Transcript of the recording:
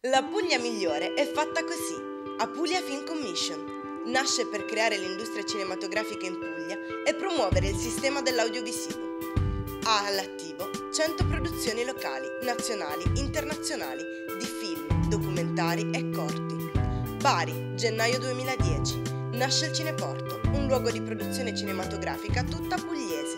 La Puglia migliore è fatta così. Apulia Film Commission nasce per creare l'industria cinematografica in Puglia e promuovere il sistema dell'audiovisivo. Ha all'attivo 100 produzioni locali, nazionali, internazionali di film, documentari e corti. Bari, gennaio 2010. Nasce il Cineporto, un luogo di produzione cinematografica tutta pugliese.